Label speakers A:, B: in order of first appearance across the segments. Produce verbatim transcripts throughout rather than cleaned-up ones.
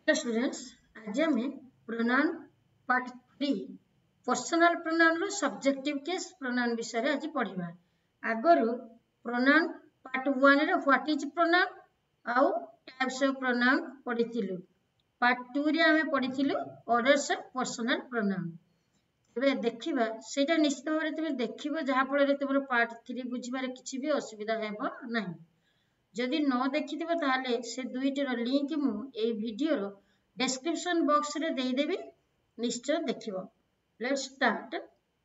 A: Hello students, आज आम pronoun part three personal pronoun रो सब्जेक्टिव केस प्रोनाउन विषय आज पढ़ा। आगर प्रोनाउन पार्ट वन रे व्हाट इज प्रोनाउन आउ टाइप्स ऑफ प्रोनाउन पढ़ी। पार्ट टू रे आम पढ़ी ऑर्डर्स ऑफ पर्सनल प्रोनाउन। तेरे देखा से निश्चित भाव में तुम देख जहाँफल तुम पार्ट थ्री बुझे किसी भी असुविधा ना। जदि न देखि ताले से दुईटर लिंक मु ए वीडियो रो डिस्क्रिप्शन बॉक्स रे दे देबी, निश्चय देखिबो। Let's start.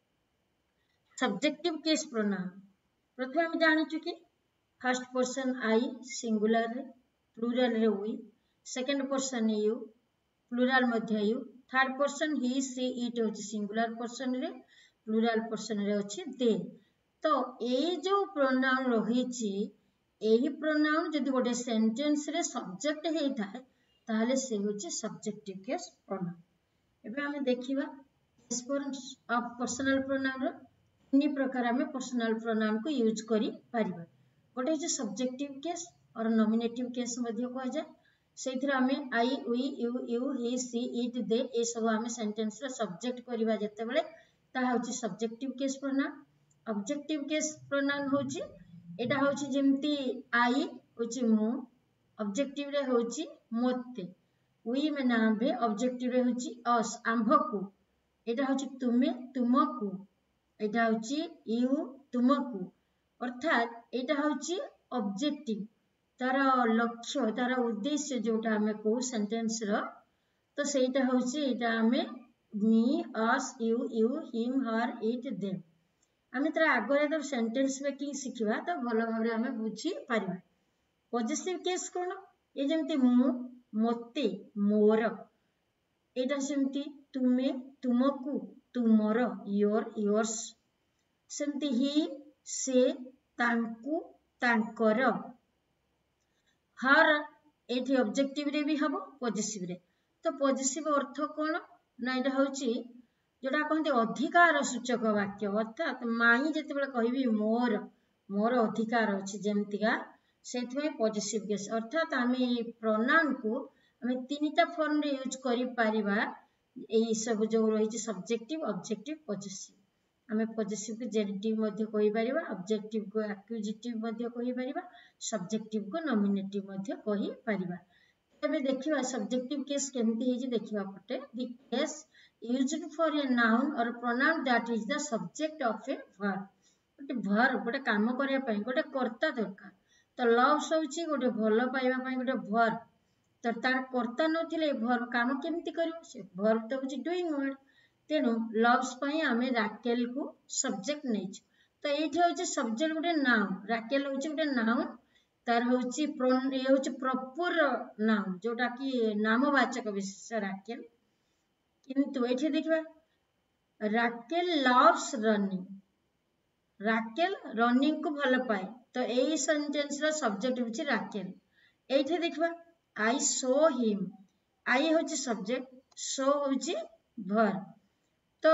A: Subjective case pronoun प्रथम हम जानिचु कि फर्स्ट पर्सन आई सिंगुलर रे, प्लुरल रे we, second person you, plural मध्य you, third person he she it होची सिंगुलर पर्सन रे, प्लुरल पर्सन रे होची दे। तो ए जो प्रोनाउन रहिची यही प्रोनाउन जदि गोटे सेंटेंस रे सब्जेक्ट हेई थाए ताहले से होची सब्जेक्टिव केस प्रोनाउन। एबे हमें देखिबा केस ऑफ पर्सनल प्रोनाउन रो तीन प्रकार हमें पर्सनल प्रोनाउन को यूज करि परिबा। गोटे होची सब्जेक्टिव केस और नॉमिनेटिव केस मध्ये कह जाय। सेथिरा हमें I we you you he she it they ए सब हमें सेंटेंस रे सब्जेक्ट करिबा जते बेले ता होची subjective case pronoun. Objective case pronoun होची एटा होची जेमती आई होची मु, ऑब्जेक्टिव रे होची मोते, वी में आंभे, ऑब्जेक्टिव रे होची अस आंभकु, एटा होची तुमे तुमकु, एटा होची यू तुमकु। अर्थात एटा होची ऑब्जेक्टिव तार लक्ष्य तार उद्देश्य जोटा हमें को सेंटेंस रो, तो सेटा होची एटा हमें me us you you him her it them. आम तर आगे तो सेंटेंस मेकिंग शिखा तो भल भाव आम बुझी पार। पॉजिटिव केस कौन ये जमती मु मोते मोर, एटा सेमती तुमे तुमकु तुमर योर योर्स, सेमती ही से तांकु तांकर। हर एठी ऑब्जेक्टिव रे भी हबो पॉजिटिव रे। तो पॉजिटिव अर्थ कौन ना एटा होची जोटा कहते अधिकार सूचक वाक्य। अर्थात माई जिते कहबी मोर मोर अधिकार अच्छी जमतिका से पॉजिटिव केस। अर्थात आम प्रोनाउन को आम तीन टा फॉर्म रे यूज करि परिबा। एई सब जो रही सब्जेक्टिव ऑब्जेक्टिव पॉजिटिव। आम पॉजिटिव को जेनेटिव मध्ये कहि परिबा, ऑब्जेक्टिव को एक्यूजिटिव मध्ये कहि परिबा, सब्जेक्टिव को नॉमिनेटिव मध्ये कहि परिबा। तबे देखिबा सब्जेक्टिव केस केमती हेजी देखिबा पटे the case used for a noun or pronoun that is the subject of a verb। गोटे verb गोटे काम करिया पई गोटे कर्ता दरकार। तो loves होची गोटे भलो पाइबा पई गोटे verb। तो तार कर्ता नथिले verb काम केमती करियो, से verb तो होची doing word। तेनु loves पई हमें राकेल को सब्जेक्ट नेछ। तो एठी होची सब्जेक्ट गोटे नाउन, राकेल होची गोटे नाउन, तार होची प्रोन ए होची प्रॉपर नाउन जोटा कि नामवाचक विशेष राकेल। किंतु एठी देखिबा Rachel loves running, Rachel running को भल पाए। तो एई सेंटेंस रो सब्जेक्ट होची राकेल। एठी देखिबा आई सो हिम, आई होची सब्जेक्ट, सो होची वर्ब। तो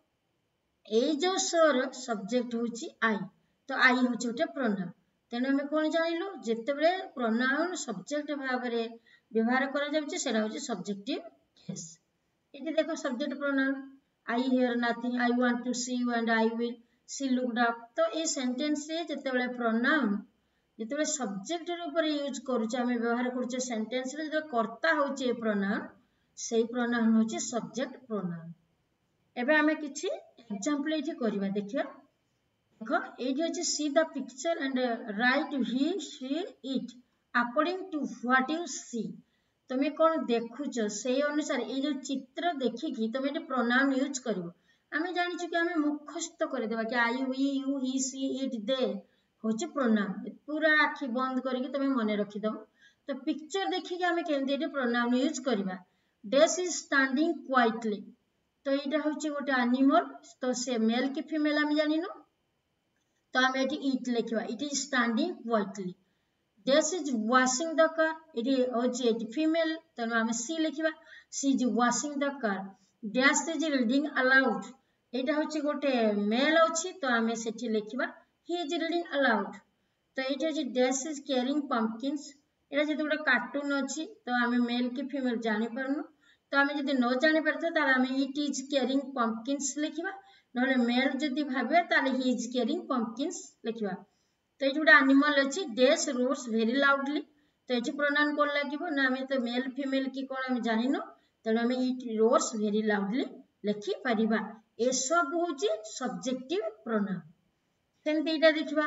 A: एई जो सो रो सब्जेक्ट होची आई, तो आई होची गोटे प्रोनाउन। तेनु हमें कोन जानिलु जेते बेले प्रोनाउन सब्जेक्ट भाव रे व्यवहार करा जाउची सेरा होची सब्जेक्टिव केस। इधर देखो subject pronoun I hear nothing, I want to see you and I will see looked up. तो ए सेंटेंस रे जते बेले प्रोनाउन जते बेले सब्जेक्ट रे ऊपर यूज करूचे हमें व्यवहार करूचे सेंटेंस रे जो कर्ता होचे प्रोनाउन, सेही प्रोनाउन होचे सब्जेक्ट प्रोनाउन। एबे हमें किछि एग्जांपल एठी करबा देखियो। देखो एठी होचे see the picture and write he she it according to what you see. तुम्हें कौन देखुच से अनुसार ये जो चित्र देखिकी तुम ये प्रोनाउन यूज कर। आम जानी कि आम मुखस्त करदेवा कि I we you he she it they होची प्रोनाउन। पूरा आखि बंद करके तुम मन रखीदब। तो पिक्चर देखिए आम केमती प्रोनाउन यूज करवा। डेस इज स्टैंडिंग क्वाइटली, तो यहाँ हूँ गोटे एनिमल, तो से मेल कि फीमेल आम जानिनु, तो आम ये इट लिखा it is standing quietly. This is washing the car, ये होची फीमेल, तेणु आम सी लिखा she is washing the car। Dash is reading aloud, यहाँ हूँ गोटे मेल अच्छी, तो आम से लिखा he is reading aloud। तो ये Dash is carrying pumpkins, एटा जदि गोटे कार्टून अच्छी तो आम मेल कि फीमेल जानीपारनु तो आम जब न जानी पारे आम इट इज केयरिंग पंपकिन्स लिखा ना मेल जदि भावे ताले ही इज केयरिंग पंपकिन्स लिखा तो ये गोटे एनिमल अच्छी डैश रोर्स वेरी लाउडली तो ये प्रोनाउन कौन लगे ना आम तो मेल फीमेल कि कौन आम जानिनु तेणु आम इट रोर्स वेरी लाउडली लिखिपर ये सब हूँ सब्जेक्टिव प्रोनाउन सेमती यहाँ देखा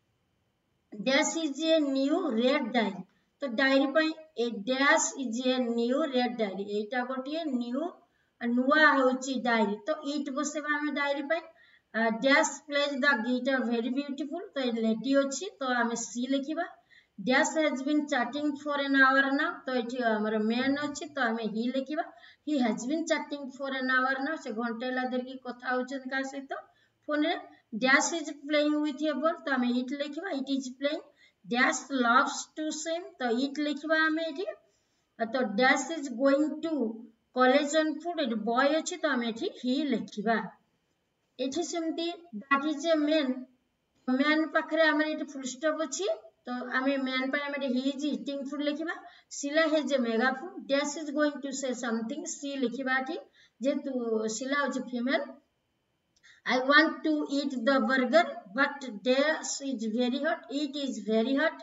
A: dash is a new red diary तो डायरी पर a dash is a new red diary एटा गोटे न्यू नुआ होची डायरी तो इट बसेबा आम डायरी पर dash plays the guitar very beautiful तो लेडी अच्छी तो आम सी लिखा dash has been chatting for an hour now तो ये आमर मेन अच्छी तो आम ही लिखा he has been chatting for an hour now से घंटे ला धरिकी कथा होचन का सहित फोन रे dash is playing with a ball तो आम इट लिखा it is playing dash loves to swim तो इट लिखा आम ये तो dash is going to college on foot ये बॉय अच्छी तो आम ये ही लिखा ये सेमती that is a man man पाखे आम ये फुल स्टॉप अच्छी तो आम मैन पर आम ही इज इटिंग फुड लिखा Sheela has a megaphone dash is going to say something she लिखा जेहेतु शिला हूँ female I want to eat the burger but dash is very hot it is very hot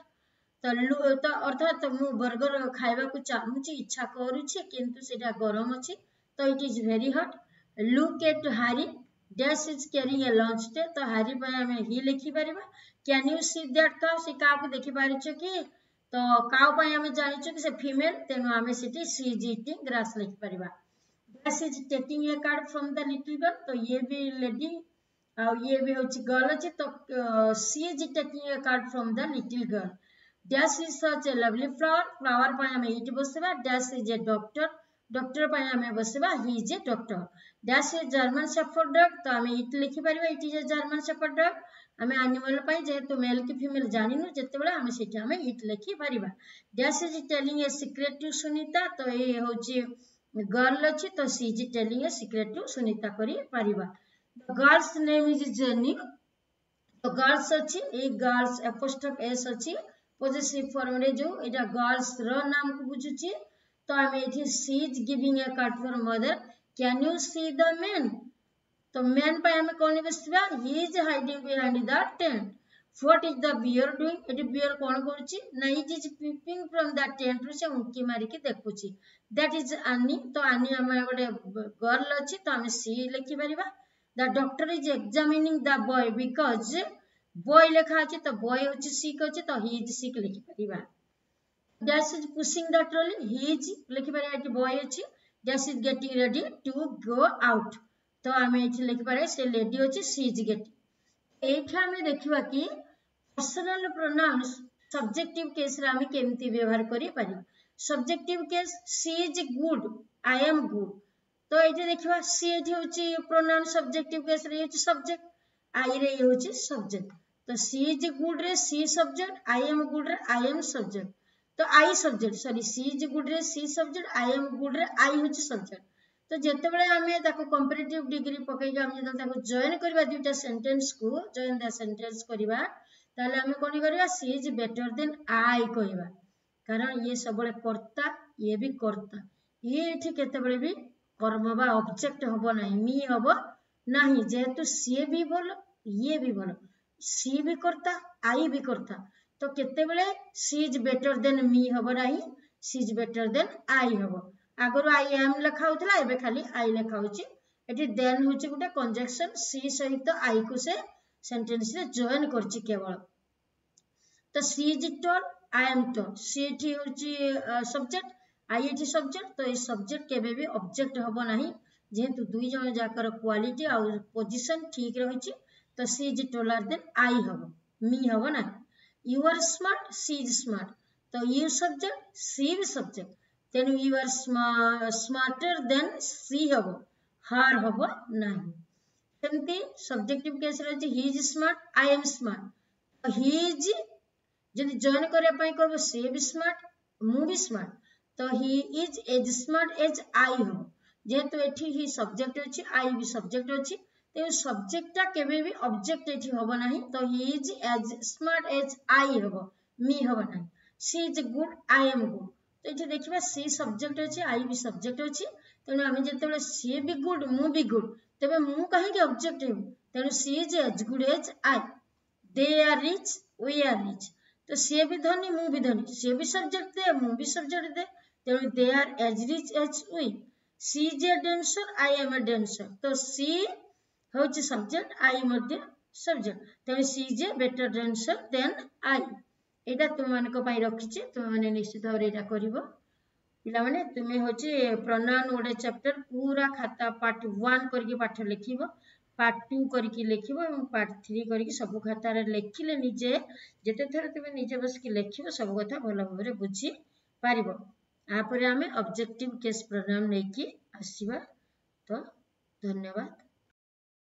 A: तो तो अर्थात मु बर्गर खाइबा को चाहूची इच्छा करूची किंतु सेटा गरम अछि तो it is very hot look at Harry dash is carrying a lunch day तो हैरी पर हमें ही लिखि परिबा can you see that cow से काउ को देखि पारिछ कि तो काउ पर हमें जानिछ कि से फीमेल तेनु हमें सिटी सी इज ईटिंग ग्रास लिखि परिबा dash is taking a card from the little girl तो ये भी लेडी और ये भी होची गर्ल अछि तो she is taking a card from the little girl dash is such a lovely flower flower पर हमें इट बसेबा dash is a doctor doctor पर हमें बसेबा he is a doctor dash is German shepherd dog तो हमें it लिखि परिबा it is a German shepherd dog हमें एनिमल पाई जेहेतु मेल कि फीमेल जानिनु जेतेबेले हमें सेठी हमें इट लिखि परिबा dash is telling a secret to Sunita तो ये होची गर्ल अच्छी तो she is telling a secret to Sunita करी परिबा गर्ल्स नेम इज जेनी तो गर्ल्स अच्छी ए गर्ल्स एपोस्ट्रोफ एस अच्छी पॉजिटिव फॉर्म रे जो एटा गर्ल्स रो नाम को बुझुची तो हम एठी she is giving a card for mother can you see the man तो मैन पे हमें कौन बसबा he is hiding behind the tent what is the bear doing एटी बियर कौन करूची ना it is peeping from the tent रो से उंकी मारी के देखुची दैट इज आनी तो आनी हम गोटे गर्ल अच्छी तो हम सी लिखि परिबा the doctor is examining the boy because boy लिखा अछि तो बॉय होची सिक अछि तो ही इज सिक लिखि परिबा dash is pushing the trolley he is लिखि परिबा एटी बॉय अछि dash is getting ready to go out तो हम एठी लिखि परिबा से लेडी अछि सी इज गेटिंग एठी हमें देखिबा कि पर्सनल प्रोनाउंस सब्जेक्टिव केस रे हम केमती व्यवहार करि परिबा subjective case she is good I am good तो ये देखिबा सी एठी होची प्रोनाउन सब्जेक्टिव केस रे होची सब्जेक्ट आई रे होची सब्जेक्ट तो सी इज गुड रे she subject I am good रे आई एम सब्जेक्ट तो I subject sorry she is good रे she subject I am good रे आई होची सब्जेक्ट तो जेतेबेले हमें ताको कंपैरेटिव डिग्री पकई के हम जदि ताको जॉइन करबा दुटा सेंटेंस को जॉइन द सेंटेंस करबा ताले हमें कोन करबा she is better than I कहबा कारण ये सबले कर्ता ये भी कर्ता ये एठी केतेबेले भी कर्म बा ऑब्जेक्ट हबो नाही मी हबो नाही जेहेतु सी भी बोल ये भी बोल सी भी करता आई भी करता तो केतेबेले she is better than me हबो नाही she is better than I हबो आगरो आई एम लिखा होतला एबे खाली आई लिखा होची एटी देन होची गुटे कंजक्शन सी सहित आई को से सेंटेंस रे जॉइन करची केवल तो she is tall I am tall she एठी होची सब्जेक्ट आई एठी सब्जेक्ट तो ये सब्जेक्ट केबे भी ऑब्जेक्ट हबो नाही जेहेतु दुई जन जाकर क्वालिटी और पोजीशन ठीक रहिची तो she is taller than I हबो मी हबो ना you are smart she is smart तो यू सब्जेक्ट सी भी सब्जेक्ट तेनु you are smarter than she हबो हार हबो नाही सेमती सब्जेक्टिव केस रे he is smart I am smart he is जदि जॉइन करे पई कहबो सी भी स्मार्ट मु भी स्मार्ट तो he is as smart as I हो जेहेतु एठी ही सब्जेक्ट अछि आई भी सब्जेक्ट अछि तो सब्जेक्ट टा केबे भी ऑब्जेक्ट एठी होबो नाही तो he is as smart as I होबो मी होबो नाही she is good I am good तो ये देखिए सी सब्जेक्ट अच्छी आई भी सब्जेक्ट अच्छी तेणु आम जो सी भी गुड मु भी गुड तेज मु कहीं ऑब्जेक्टिव तेणु she is as good as I they are rich we are rich तो सी भी धनी मु भी धनी सी भी सब्जेक्ट दे मु भी सब्जेक्ट दे तेणु they are as rich as we she is a dancer I am a dancer तो सी हूँ सब्जेक्ट आई मध्य सब्जेक्ट तेणु she is a better dancer than I एटा तुम मान रखी तुम मैंने निश्चित भाव यहाँ कर पिला तुम्हें हूँ प्रोनाउन गोटे चैप्टर पूरा खाता पार्ट वन करके पाठ लिख पार्ट टू करके लिख पार्ट थ्री करके सब खाता लिखिले निजे जिते थर तुम्हें निजे बसिक लिख सब कथा भल भाव बुझी पार आपर आम ऑब्जेक्टिव केस प्रोनाउन नहीं आसवा तो धन्यवाद।